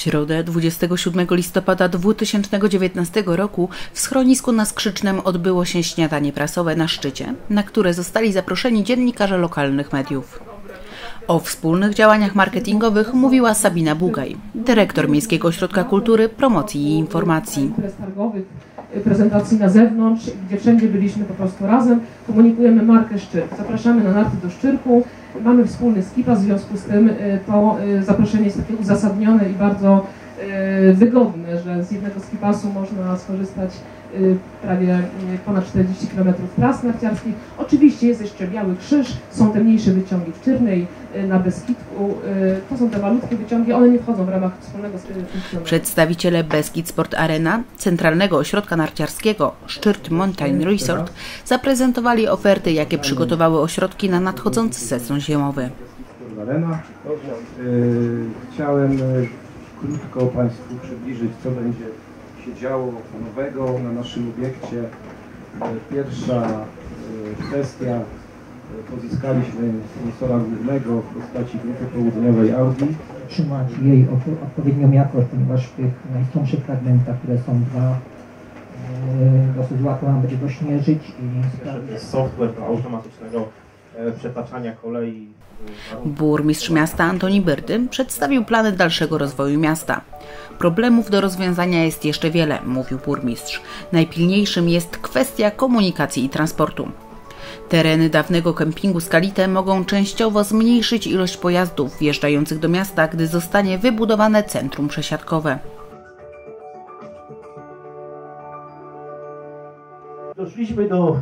środę 27 listopada 2019 roku w schronisku na Skrzycznem odbyło się śniadanie prasowe na szczycie, na które zostali zaproszeni dziennikarze lokalnych mediów. O wspólnych działaniach marketingowych mówiła Sabina Bugaj, dyrektor Miejskiego Ośrodka Kultury, Promocji i Informacji. Prezentacji na zewnątrz, gdzie wszędzie byliśmy po prostu razem, komunikujemy markę Szczyrk. Zapraszamy na narty do Szczyrku, mamy wspólny skipa, w związku z tym to zaproszenie jest takie uzasadnione i bardzo wygodne, że z jednego skipasu można skorzystać prawie ponad 40 km tras narciarskich. Oczywiście jest jeszcze Biały Krzyż, są te mniejsze wyciągi w Czyrnej, na Beskidku. To są te malutkie wyciągi, one nie wchodzą w ramach wspólnego funkcjonowania. Przedstawiciele Beskid Sport Arena, Centralnego Ośrodka Narciarskiego Szczyrt Mountain Resort, zaprezentowali oferty, jakie przygotowały ośrodki na nadchodzący sezon zimowy. Chciałem krótko Państwu przybliżyć, co będzie się działo nowego na naszym obiekcie. Pierwsza kwestia, pozyskaliśmy sponsora głównego w postaci Grupy Południowej Audi. Trzymać jej odpowiednią jakość, ponieważ w tych najcięższych fragmentach, które są dwa, dosyć łatwo nam będzie dośnieżyć i jest software do automatycznego przetaczania kolei. Burmistrz miasta Antoni Byrdy przedstawił plany dalszego rozwoju miasta. Problemów do rozwiązania jest jeszcze wiele, mówił burmistrz. Najpilniejszym jest kwestia komunikacji i transportu. Tereny dawnego kempingu Skalite mogą częściowo zmniejszyć ilość pojazdów wjeżdżających do miasta, gdy zostanie wybudowane centrum przesiadkowe. Doszliśmy do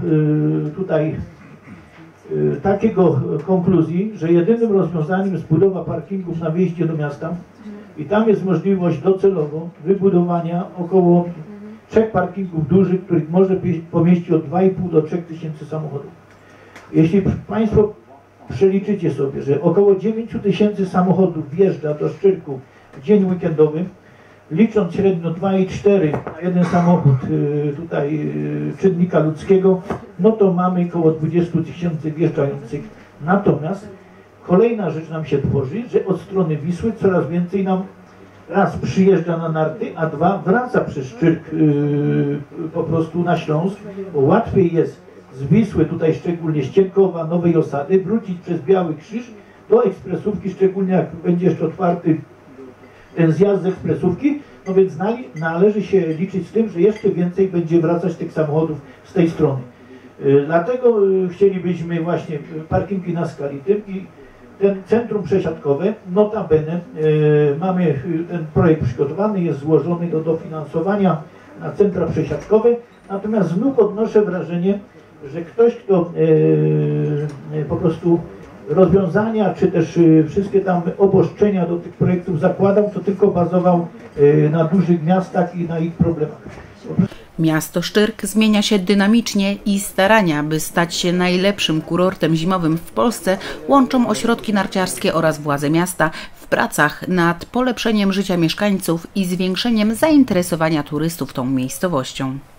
takiego konkluzji, że jedynym rozwiązaniem jest budowa parkingów na wjeździe do miasta i tam jest możliwość docelowo wybudowania około 3 parkingów dużych, których może pomieścić od 2,5 do 3 tysięcy samochodów. Jeśli Państwo przeliczycie sobie, że około 9 tysięcy samochodów wjeżdża do Szczyrku w dzień weekendowy, licząc średnio 2,4 na jeden samochód czynnika ludzkiego, no to mamy około 20 tysięcy wjeżdżających. Natomiast kolejna rzecz nam się tworzy, że od strony Wisły coraz więcej nam raz przyjeżdża na narty, a dwa wraca przez Szczyrk po prostu na Śląsk, bo łatwiej jest z Wisły, tutaj szczególnie z Cienkowa, Nowej Osady, wrócić przez Biały Krzyż do ekspresówki, szczególnie jak będzie jeszcze otwarty ten zjazd z ekspresówki, no więc należy się liczyć z tym, że jeszcze więcej będzie wracać tych samochodów z tej strony. Dlatego chcielibyśmy właśnie parkingi na Skalitym i ten centrum przesiadkowe, notabene mamy ten projekt przygotowany, jest złożony do dofinansowania na centra przesiadkowe, natomiast znów odnoszę wrażenie, że ktoś, kto po prostu rozwiązania, czy też wszystkie tam obostrzenia do tych projektów zakładał, to tylko bazował na dużych miastach i na ich problemach. Miasto Szczyrk zmienia się dynamicznie i starania, by stać się najlepszym kurortem zimowym w Polsce, łączą ośrodki narciarskie oraz władze miasta w pracach nad polepszeniem życia mieszkańców i zwiększeniem zainteresowania turystów tą miejscowością.